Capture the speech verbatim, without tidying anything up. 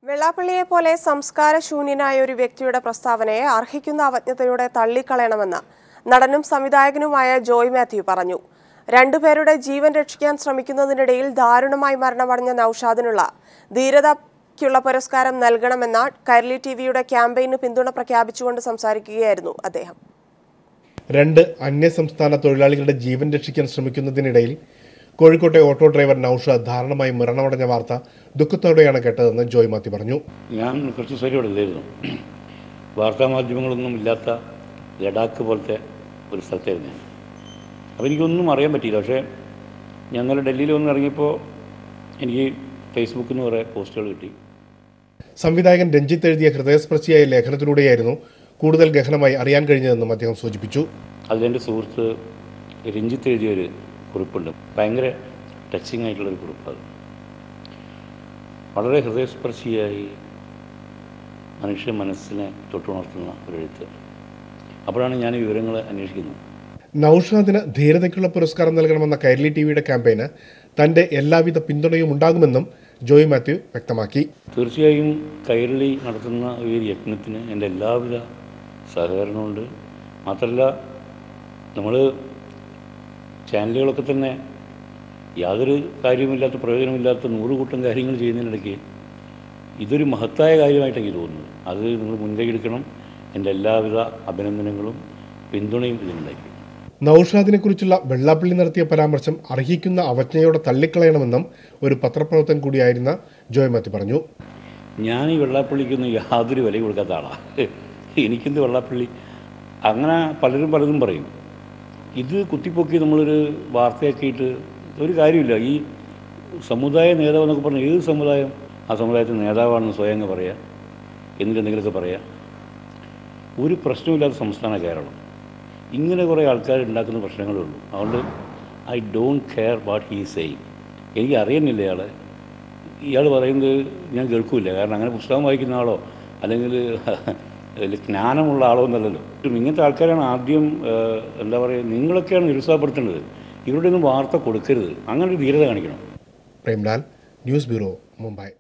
വെള്ളാപ്പള്ളിയെ പോലെ സംസ്കാരശൂന്യനായ ഒരു വ്യക്തിയുടെ പ്രസ്താവനയെ അർഹിക്കുന്ന അവജ്ഞതയോടെ തള്ളിക്കളയണമെന്ന് നടനും സംവിധായകനുമായ ജോയ് മാത്യു പറഞ്ഞു. രണ്ടുപേരുടെ ജീവൻ രക്ഷിക്കാൻ ശ്രമിക്കുന്നതിനിടയിൽ ദാരുണമായി മരണമടഞ്ഞ നൌഷാദിനുള്ള ധീരതയ്ക്കുള്ള പുരസ്കാരം നൽകണമെന്ന കൈരളി ടിവിയുടെ ക്യാമ്പയിന് പിന്തുണ പ്രഖ്യാപിച്ചുകൊണ്ട് സംസാരിക്കുകയായിരുന്നു അദ്ദേഹം. രണ്ട് അന്യസംസ്ഥാന തൊഴിലാളികളുടെ ജീവൻ രക്ഷിക്കാൻ ശ്രമിക്കുന്നതിനിടയിൽ കോഴിക്കോട്ടെ ഓട്ടോ ഡ്രൈവർ നൌഷാദ് ദാരുണമായി മരണമടഞ്ഞ വാർത്ത ദുഃഖത്തോടെയാണ് കേട്ടതെന്ന് ജോയ് മാത്യു പറഞ്ഞു. ഞാൻ കുറച്ച് ദിവസം ഇല്ലായിരുന്നു. വാർത്താമാധ്യമങ്ങളൊന്നും ഇല്ലാത്ത ലഡാക്ക് പോലത്തെ ഒരു സ്ഥലത്തായിരുന്നു ഞാൻ. അപ്പോൾ എനിക്കൊന്നും അറിയാൻ പറ്റിയില്ല. പക്ഷേ ഞങ്ങൾ ഡൽഹിയിൽ വന്ന് ഇറങ്ങിയപ്പോൾ എനിക്ക് ഫേസ്ബുക്കിൽ നിന്ന് കുറേ പോസ്റ്റുകൾ കിട്ടി. സംവിധായകൻ രഞ്ജിത്ത് എഴുതിയ ഹൃദയസ്പർശിയായ ലേഖനത്തിലൂടെയായിരുന്നു കൂടുതൽ ഗഹനമായി അറിയാൻ കഴിഞ്ഞതെന്നും അദ്ദേഹം സൂചിപ്പിച്ചു. അതിലെൻ്റെ സുഹൃത്ത് രഞ്ജിത്ത് എഴുതിയൊരു കുറിപ്പുണ്ട്. ഭയങ്കര ടച്ചിങ് ആയിട്ടുള്ളൊരു കുറിപ്പ്. അത് വളരെ ഹൃദയസ്പർശിയായി മനുഷ്യ മനസ്സിനെ തൊട്ടുണർത്തുന്ന ഒരു എഴുത്ത്. അപ്പോഴാണ് ഞാൻ ഈ വിവരങ്ങൾ അന്വേഷിക്കുന്നത്. നൌഷാദിന് ധീരതയ്ക്കുള്ള പുരസ്കാരം നൽകണമെന്ന കൈരളി ടിവിയുടെ ക്യാമ്പയിന് തന്റെ എല്ലാവിധ പിന്തുണയും ഉണ്ടാകുമെന്നും ജോയ് മാത്യു വ്യക്തമാക്കി. തീർച്ചയായും കൈരളി നടത്തുന്ന ഈ യജ്ഞത്തിന് എൻ്റെ എല്ലാവിധ സഹകരണമുണ്ട്. മാത്രമല്ല നമ്മൾ ചാനലുകളൊക്കെ തന്നെ യാതൊരു കാര്യവുമില്ലാത്ത പ്രയോജനമില്ലാത്ത നൂറുകൂട്ടം കാര്യങ്ങൾ ചെയ്യുന്നതിനിടയ്ക്ക് ഇതൊരു മഹത്തായ കാര്യമായിട്ട് എനിക്ക് തോന്നുന്നു. അത് നിങ്ങൾ മുൻകൈയെടുക്കണം. എൻ്റെ എല്ലാവിധ അഭിനന്ദനങ്ങളും പിന്തുണയും ഇതിനുണ്ടായിരിക്കും. നൌഷാദിനെ കുറിച്ചുള്ള വെള്ളാപ്പള്ളി നടത്തിയ പരാമർശം അർഹിക്കുന്ന അവജ്ഞയോടെ തള്ളിക്കളയണമെന്നും ഒരു പത്രപ്രവർത്തകൻ കൂടിയായിരുന്ന ജോയ് മാത്യു പറഞ്ഞു. ഞാൻ ഈ വെള്ളാപ്പള്ളിക്കൊന്നും യാതൊരു വില കൊടുക്കാത്ത ആളാണ്. എനിക്കെന്ത് വെള്ളാപ്പള്ളി, അങ്ങനെ പലരും പലതും പറയും. ഇത് കുത്തിപ്പൊക്കി നമ്മളൊരു വാർത്തയാക്കിയിട്ട് ഒരു കാര്യമില്ല. ഈ സമുദായ നേതാവ് എന്നൊക്കെ പറഞ്ഞാൽ ഏത് സമുദായം ആ സമുദായത്തിൽ നേതാവാണെന്ന് സ്വയം അങ്ങ് പറയുക, എന്നിട്ട് എന്തെങ്കിലുമൊക്കെ പറയുക. ഒരു പ്രശ്നമില്ലാത്ത സംസ്ഥാന കേരളം. ഇങ്ങനെ കുറേ ആൾക്കാർ ഉണ്ടാക്കുന്ന പ്രശ്നങ്ങളേ ഉള്ളൂ. അതുകൊണ്ട് I don't care what he saying. എനിക്ക് അറിയുന്നില്ല ഇയാളെ. ഇയാൾ പറയുന്നത് ഞാൻ കേൾക്കില്ല. കാരണം അങ്ങനെ പുസ്തകം വായിക്കുന്ന ആളോ അല്ലെങ്കിൽ ജ്ഞാനമുള്ള ആളോ എന്നല്ലല്ലോ. ഇങ്ങനത്തെ ആൾക്കാരാണ് ആദ്യം എന്താ പറയുക, നിങ്ങളൊക്കെയാണ് നിരുത്സാഹപ്പെടുത്തേണ്ടത്. ഇവരുടെ ഒന്നും വാർത്ത കൊടുക്കരുത്. അങ്ങനെ ഒരു ധീരത കാണിക്കണം. Premlal, news bureau, Mumbai.